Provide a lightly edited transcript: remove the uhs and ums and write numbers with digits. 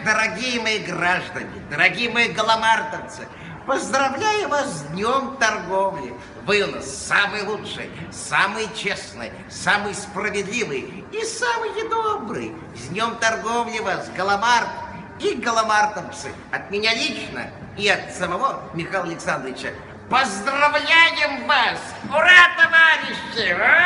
дорогие мои граждане, дорогие мои галамартовцы, поздравляю вас с Днем торговли. Вы у нас самый лучший, самый честный, самый справедливый и самый добрый. С Днем торговли вас, галамарт и галамартовцы. От меня лично и от самого Михаила Александровича. Поздравляем вас! Ура, товарищи!